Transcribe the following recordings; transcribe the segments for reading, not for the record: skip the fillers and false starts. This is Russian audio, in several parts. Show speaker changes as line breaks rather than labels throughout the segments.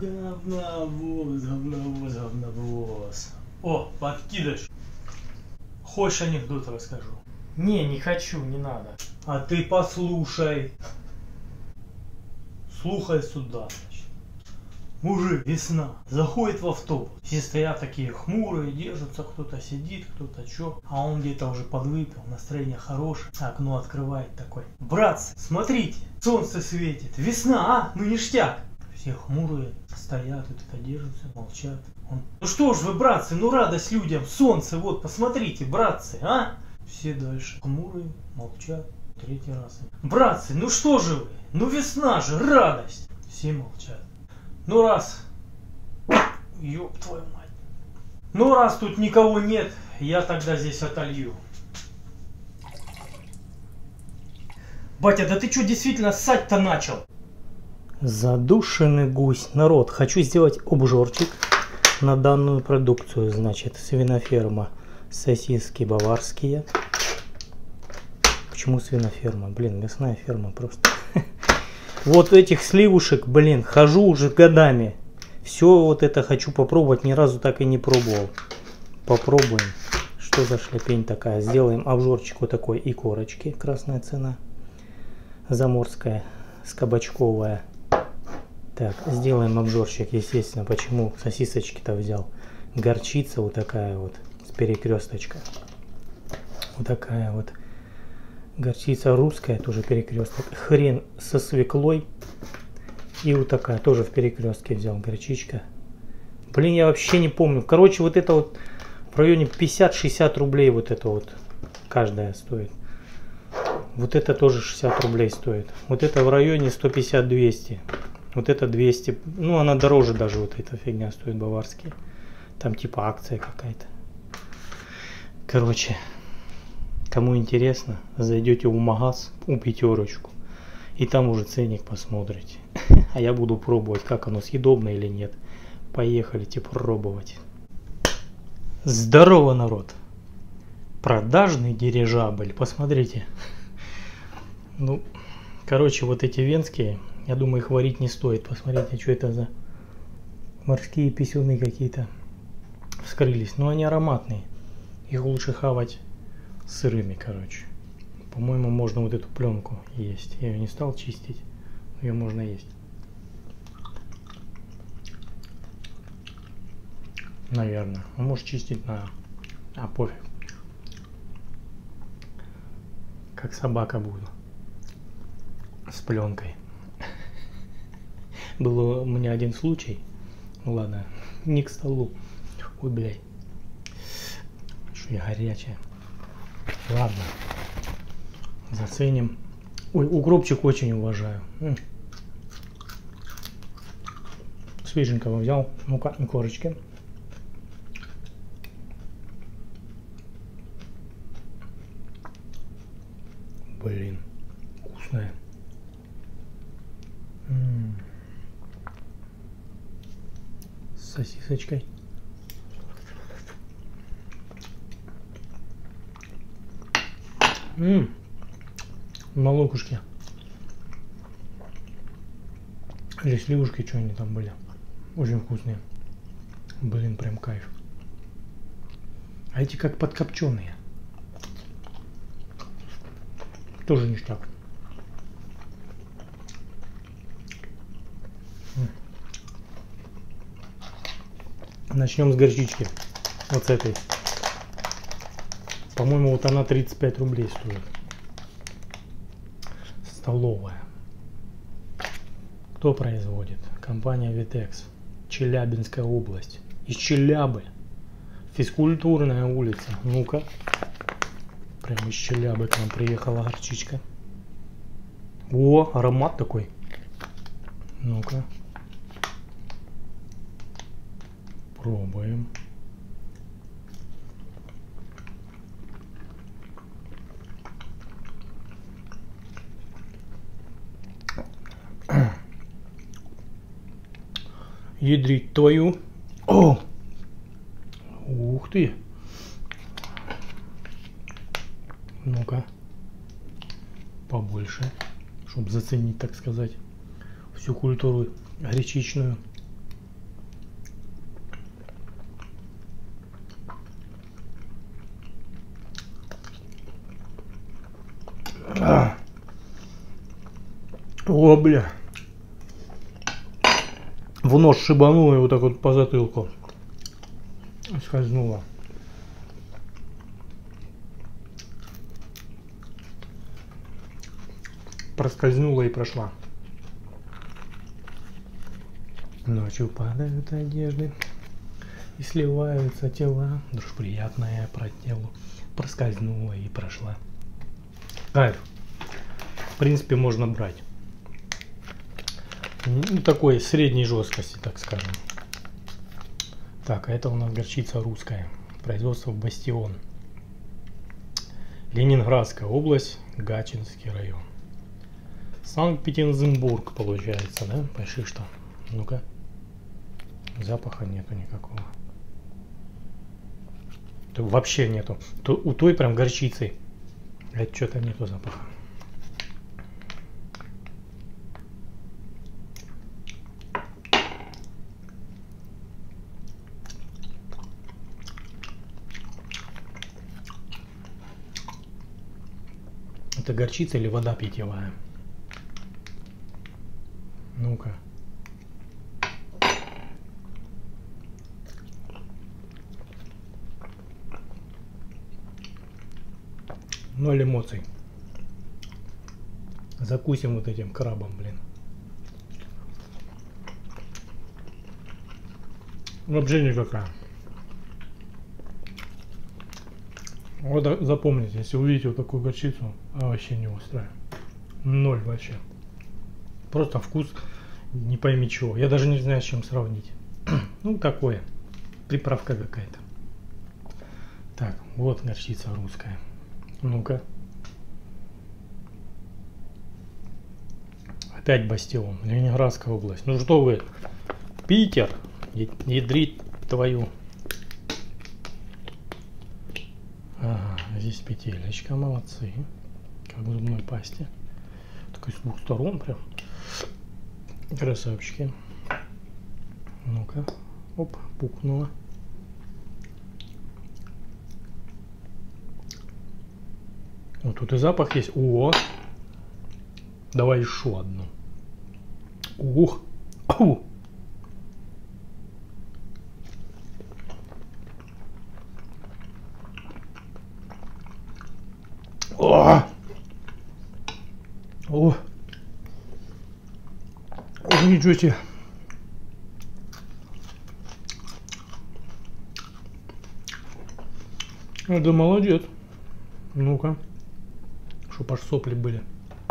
Говновоз, говновоз, говновоз. О, подкидыш. Хочешь анекдот расскажу?
Не хочу, не надо.
А ты послушай. Слухай сюда, значит. Мужик, весна, заходит в автобус. Все стоят такие хмурые, держатся, кто-то сидит, кто-то чё. А он где-то уже подвыпил, настроение хорошее. Окно открывает такой. Братцы, смотрите, солнце светит. Весна, а? Ну ништяк. Все хмурые, стоят, вот это держатся, молчат. Он, ну что ж вы, братцы, ну радость людям, солнце, вот, посмотрите, братцы, а? Все дальше хмурые, молчат. Третий раз. Братцы, ну что же вы? Ну весна же, радость. Все молчат. Ну раз. Ёб твою мать. Ну раз тут никого нет, я тогда здесь отолью. Батя, да ты что действительно ссать-то начал?
Задушенный гусь. Народ, хочу сделать обжорчик на данную продукцию. Значит, свиноферма. Сосиски баварские. Почему свиноферма? Блин, мясная ферма просто. Вот этих сливушек, блин, хожу уже годами. Все вот это хочу попробовать, ни разу так и не пробовал. Попробуем. Что за шляпень такая? Сделаем обжорчик вот такой и корочки. Красная цена. Заморская, скабачковая. Так, сделаем обжорчик, естественно. Почему сосисочки-то взял? Горчица вот такая вот, с перекресточка. Вот такая вот. Горчица русская, тоже перекресток. Хрен со свеклой. И вот такая, тоже в перекрестке взял горчичка. Блин, я вообще не помню. Короче, вот это вот в районе 50-60 рублей вот это вот каждая стоит. Вот это тоже 60 рублей стоит. Вот это в районе 150-200. Вот это 200. Ну, она дороже даже, вот эта фигня стоит, баварские. Там типа акция какая-то. Короче, кому интересно, зайдете в магаз, у пятерочку. И там уже ценник посмотрите. А я буду пробовать, как оно, съедобно или нет. Поехали пробовать. Здорово, народ! Продажный дирижабль. Посмотрите. Ну, короче, вот эти венские, я думаю, их варить не стоит. Посмотрите, что это за морские писюны какие-то вскрылись. Но они ароматные. Их лучше хавать сырыми, короче. По-моему, можно вот эту пленку есть. Я ее не стал чистить. Ее можно есть. Наверное. А может чистить на... А пофиг. Как собака буду. С пленкой. Был у меня один случай. Ну ладно. Не к столу. Ой, блядь. Что я горячая. Ладно. Заценим. Ой, укропчик очень уважаю. Свеженького взял. Ну-ка, корочки. Блин, вкусная. С сосисочкой. На лукушке. Или сливушки, что они там были. Очень вкусные. Блин, прям кайф. А эти как подкопченые. Тоже ништяк. Начнем с горчички. Вот с этой. По-моему, вот она 35 рублей стоит. Столовая. Кто производит? Компания Витекс. Челябинская область. Из Челябы. Физкультурная улица. Ну-ка. Прямо из Челябы к нам приехала горчичка. О, аромат такой. Ну-ка. Пробуем. Ядрить твою. О! Ух ты! Ну-ка. Побольше. Чтобы заценить, так сказать, всю культуру гречичную. О, бля. В нос шибануло и вот так вот по затылку. Скользнуло. Проскользнула и прошла. Ночью падают одежды и сливаются тела. Дрожь приятная по телу проскользнула и прошла. Кайф. В принципе, можно брать. Ну, такой средней жесткости, так скажем. Так, а это у нас горчица русская. Производство Бастион. Ленинградская область, Гатчинский район. Санкт-Петербург получается, да? Пиши что. Ну-ка. Запаха нету никакого. Тут вообще нету. У той прям горчицы. Это что-то нету запаха. Это горчица или вода питьевая? Ну-ка. Ноль эмоций. Закусим вот этим крабом, блин. Вообще никакая. Вот запомните, если увидите вот такую горчицу, вообще не устраивает. Ноль вообще. Просто вкус не пойми чего. Я даже не знаю, с чем сравнить. Ну, такое. Приправка какая-то. Так, вот горчица русская. Ну-ка. Опять Бастион. Ленинградская область. Ну что вы? Питер. Ядрить твою. Ага, здесь петелечка. Молодцы. Как в зубной пасте. Такой с двух сторон прям. Красавчики. Ну-ка. Оп, пукнуло. Вот тут и запах есть. О! Давай еще одну. Ух! Ау! О! О! О, ничего себе! Да молодец. Ну-ка. Чтоб аж сопли были.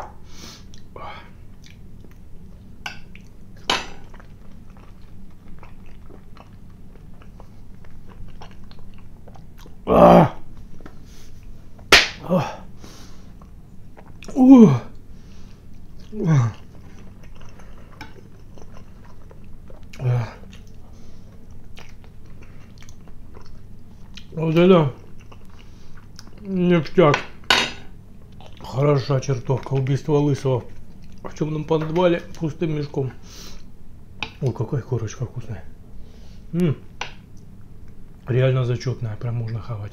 Вот это ништяк. Хороша чертовка. Убийство Лысого в темном подвале пустым мешком. Ой, какая корочка вкусная. Реально зачетная, прям можно хавать.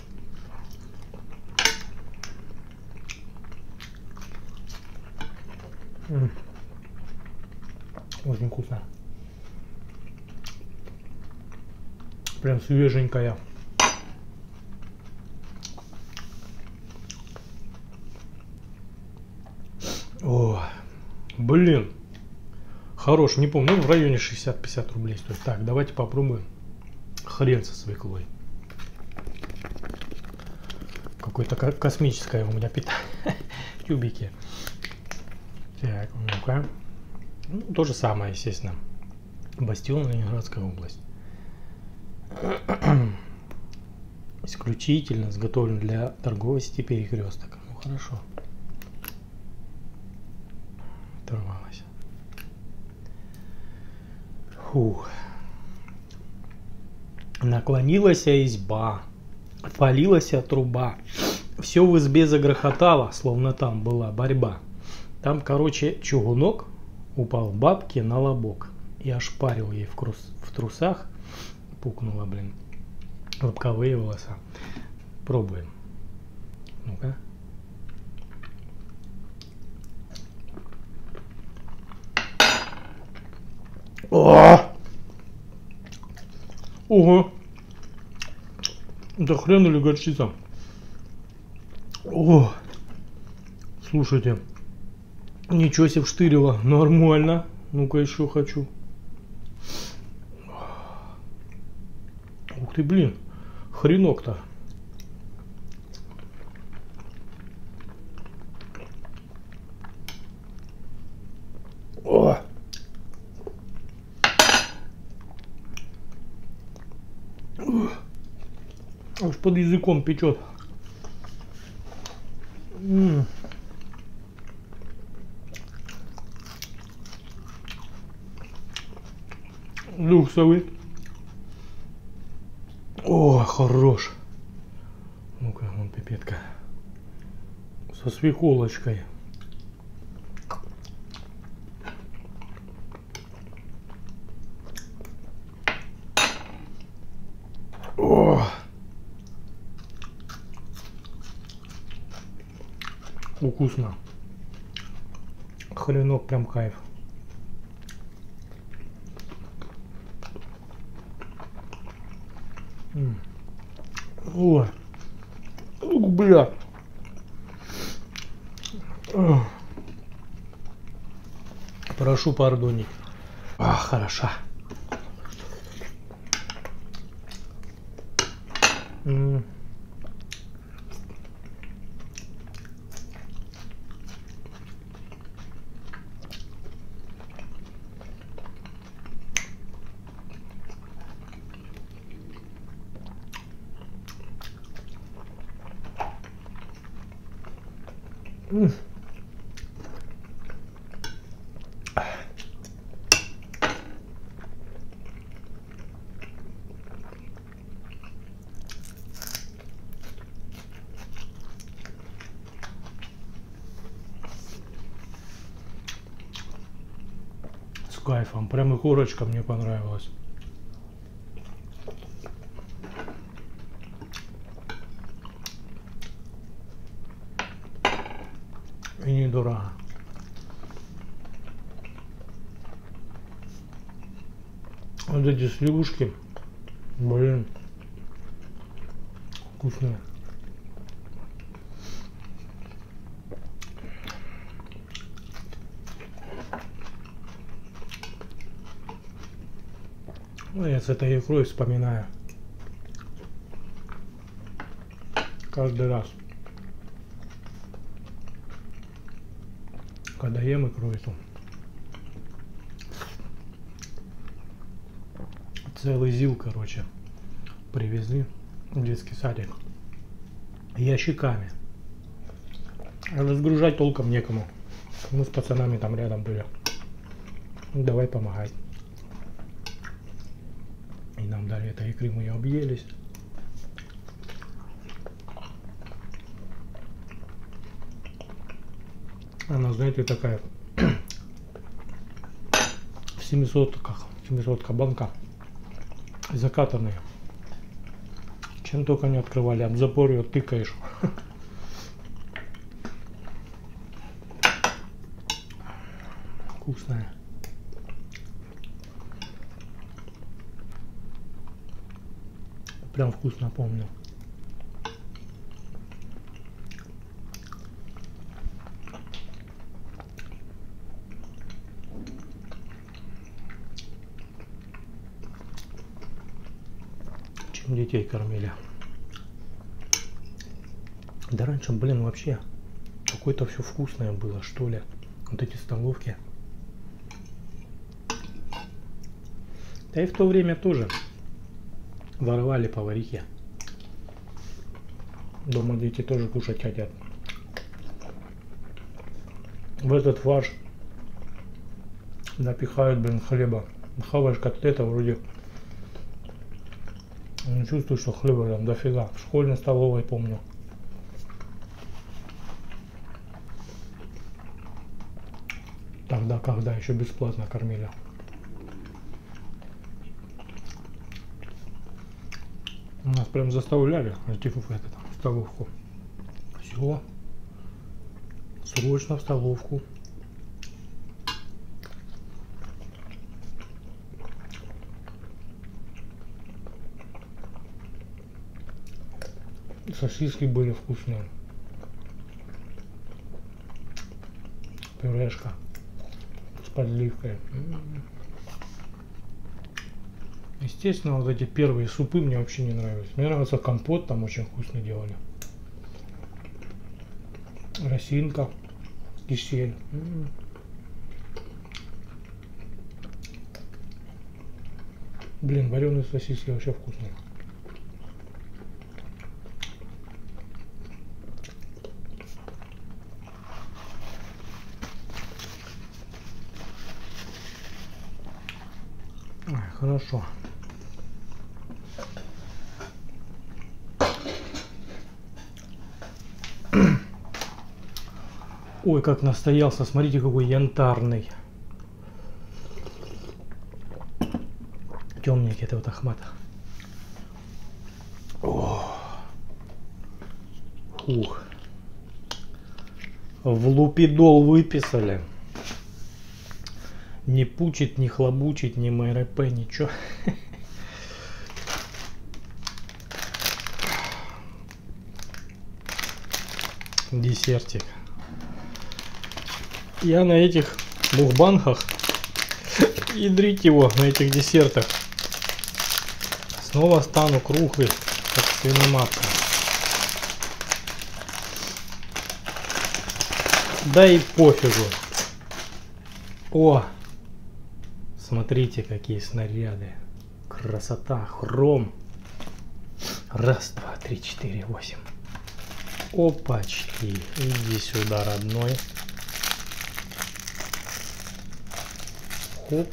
Очень вкусно. Прям свеженькая. О, блин. Хорош, не помню, ну, в районе 60-50 рублей стоит. Так, давайте попробуем хрен со свеклой. Какое-то космическое у меня питание. Тюбики. Так, ну-ка. Ну, то же самое, естественно. Бастион, Ленинградская область. Исключительно изготовлен для торговой сети Перекресток. Ну, хорошо. Оторвалась. Фух. Наклонилась изба, отвалилась труба. Все в избе загрохотало, словно там была борьба. Там, короче, чугунок упал бабке на лобок и ошпарил ей в трусах. Пукнула, блин, лобковые волоса. Пробуем. Ну-ка. О! Ого! Это хрен или горчица? О! Слушайте. Ничего себе вштырило. Нормально. Ну-ка еще хочу. Ух ты, блин. Хренок-то. О! Аж под языком печет. Люксовый. О, хорош. Ну-ка, вон пипетка. Со свеколочкой. О! Вкусно. Хренок прям кайф. Ой. Ух, бля. Прошу пардонить. А, хороша. С кайфом. Прям и корочка мне понравилась. И недорого. Вот эти сливушки, блин, вкусные. Ну, я с этой икрой вспоминаю каждый раз, когда ем икру эту. Целый ЗИЛ, короче, привезли в детский садик ящиками. Разгружать толком некому. Мы с пацанами там рядом были. Ну, давай помогать. И нам дали этой икры, мы ее объелись. Она, знаете, такая в 700-ка банка. Закатанные. Чем только не открывали, об запор ее тыкаешь. Вкусная. Прям вкусно помню. Чем детей кормили. Да раньше, блин, вообще какое-то все вкусное было, что ли. Вот эти столовки. Да и в то время тоже воровали поварихи. Дома дети тоже кушать хотят. В этот фарш напихают, блин, хлеба. Хаваешь котлета, вроде не чувствую, что хлеба там дофига. В школьной столовой помню. Тогда, когда еще бесплатно кормили. Нас прям заставляли идти в эту столовку. Все. Срочно в столовку. Сосиски были вкусные. Пюрешка с подливкой. Естественно, вот эти первые супы мне вообще не нравились. Мне нравится компот, там очень вкусно делали. Росинка, кисель. Блин, вареные сосиски вообще вкусные. Ой, хорошо. Ой, как настоялся, смотрите, какой янтарный. Темненький, это вот Ахмат. Ух. В лупидол выписали. Не пучит, не хлобучит, не МРП, ничего. Десертик. Я на этих мукбангах, ядрить его, на этих десертах, снова стану круглый, как свиноматка. Да и пофигу. О! Смотрите, какие снаряды. Красота, хром. Раз, два, три, четыре, 8. Опачки. Иди сюда, родной. Хоп.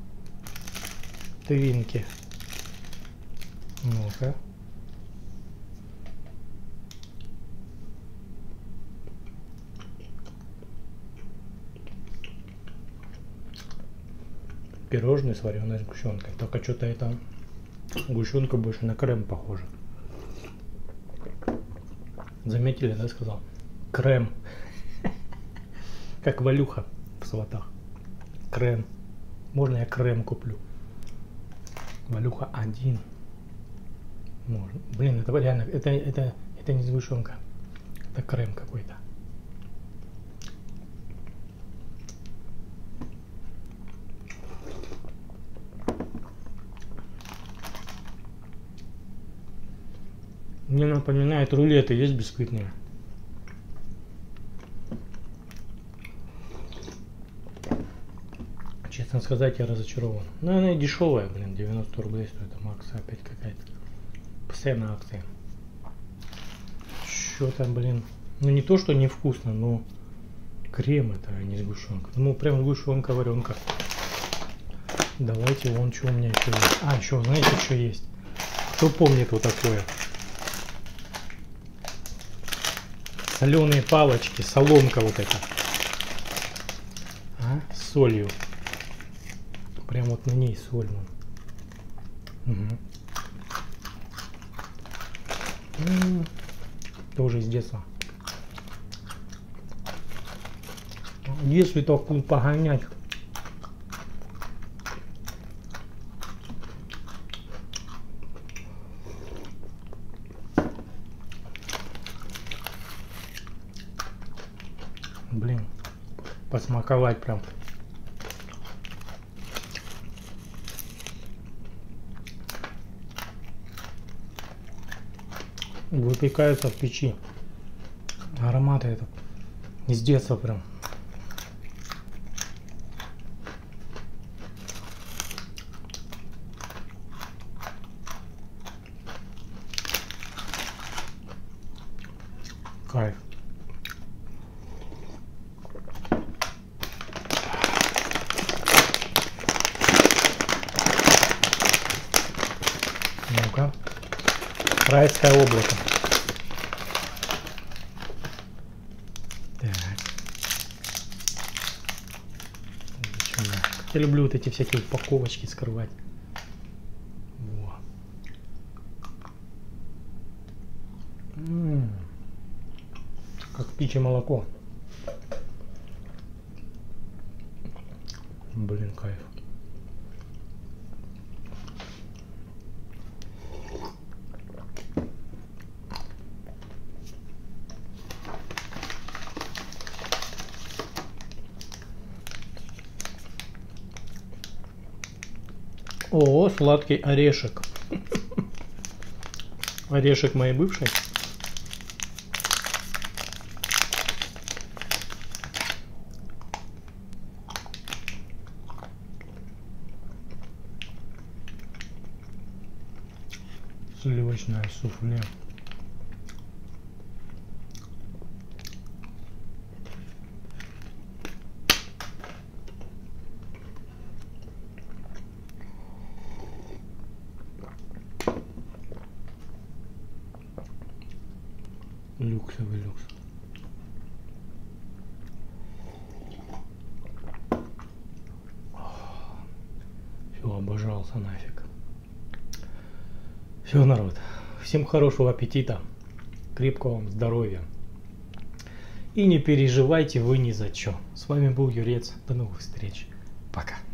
Твинки. Ну-ка. Пирожные с вареной сгущенкой. Только что-то это сгущенка больше на крем похожа. Заметили, да, сказал? Крем. Как Валюха в Сватах. Крем. Можно я крем куплю? Валюха 1. Можно. Блин, это реально, это не сгущенка. Это крем какой-то. Мне напоминает рулеты, есть бисквитные. Честно сказать, я разочарован. Но она и дешевая, блин, 90 рублей стоит. Там акция опять какая-то. Постоянно акция. Что-то, блин. Ну не то, что невкусно, но крем это, а не сгущенка. Ну прям сгущенка, варенка. Давайте вон, что у меня еще есть. А, еще, знаете, что есть? Кто помнит вот такое? Соленые палочки, соломка вот эта. А? С солью. Прям вот на ней соль. Угу. Тоже из детства. Если только погонять. Блин, посмаковать прям. Выпекаются в печи. Ароматы это из детства прям. Кайф. Ну-ка. Райское облако. Так. Я люблю вот эти всякие упаковочки скрывать. Во. Как птичье молоко. Блин, кайф. О, сладкий орешек. Орешек моей бывшей. Сливочное суфле. Люксовый люкс. Все, обожался нафиг. Все, народ. Всем хорошего аппетита. Крепкого вам здоровья. И не переживайте вы ни за что. С вами был Юрец. До новых встреч. Пока.